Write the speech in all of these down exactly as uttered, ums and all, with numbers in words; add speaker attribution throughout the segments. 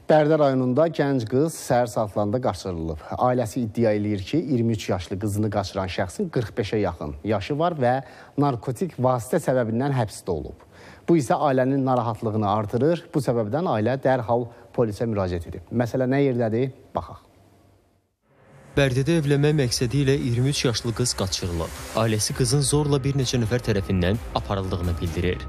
Speaker 1: Bərdə rayonunda gənc qız səhər saatlarında qaçırılıb. Ailəsi iddia edir ki, iyirmi üç yaşlı qızını qaçıran şəxsin qırx beşə yaxın yaşı var və narkotik vasitə səbəbindən həbsdə olub. Bu isə ailənin narahatlığını artırır. Bu səbəbdən ailə dərhal polisə müraciət edib. Məsələ nə yerdədir? Baxaq.
Speaker 2: Bərdədə evlənmək məqsədi ilə iyirmi üç yaşlı qız qaçırılıb. Ailəsi qızın zorla bir neçə nəfər tərəfindən aparıldığını bildirir.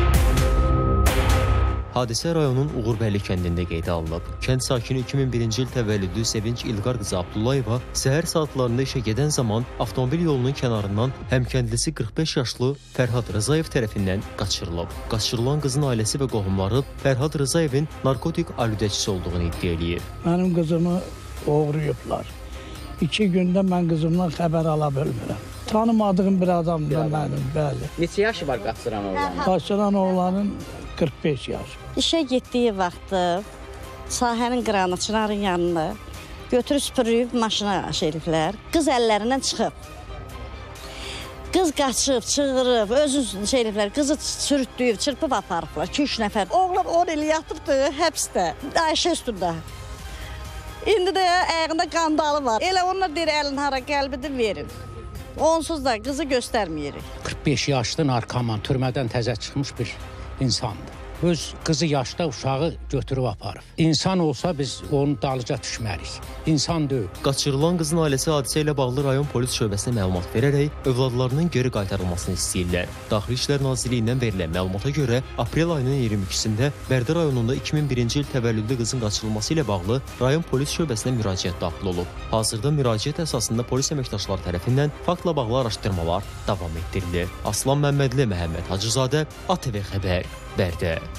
Speaker 2: Hadisə rayonun Uğurbəlli kəndində qeydə alınıb. Kənd sakini iki min birinci il təvəllüdlü Sevinç İlqar qızı Abdullayeva səhər saatlarında işə gedən zaman avtomobil yolunun kənarından həmkəndlisi qırx beş yaşlı Fərhad Rızayev tərəfindən qaçırılıb. Qaçırılan qızın ailəsi və qohumları Fərhad Rızayevin narkotik alüdəçisi olduğunu iddia edir.
Speaker 3: Mənim qızımı oğruyublar. İki gündə mən qızımdan xəbər ala bilmirəm. Tanımadığım bir adamdır mənim, bəli.
Speaker 4: Neçə yaşı var qaçıran oğlanın?
Speaker 3: Qaçıran oğlanın qırx beş yaş.
Speaker 5: İşə getdiyi vaxtı sahənin qıranı, çınarın yanını götürüb süpürüb maşına şeyliklər. Qız əllərindən çıxıb. Qız qaçıb, çığırıb, özü şeyliklər, qızı sürütdüyüb, çırpıb aparıblar. iki üç nəfər. Oğlan on il yatıbdı həbsdə, Ayşə üstündə. İndi də ayağında qandalı var. Elə onlar deyir, əlin hara qəlbidir, verin. Onsuz da qızı göstərməyirik.
Speaker 6: qırx beş yaşlı narkoman, türmədən təzə çıxmış bir insandır. Öz qızı yaşda uşağı götürüb aparıb. İnsan olsa biz onun dalıca düşmərik. İnsan deyil.
Speaker 2: Qaçırılan qızın ailəsi hadisə ilə bağlı rayon polis şöbəsinə məlumat verərək övladlarının geri qaytarılmasını istəyirlər. Daxili İşlər Nazirliyindən verilən məlumata görə aprel ayının iyirmi ikisində Bərdə rayonunda iki min birinci il təvəllüdlü qızın qaçırılması ilə bağlı rayon polis şöbəsinə müraciət daxil olub. Hazırda müraciət əsasında polis əməkdaşları tərəfindən faktla bağlı araşdırmalar davam etdirilir. Aslan Məmmədli, Məhəmməd Hacızadə, A T V Xəbər, Bərdə.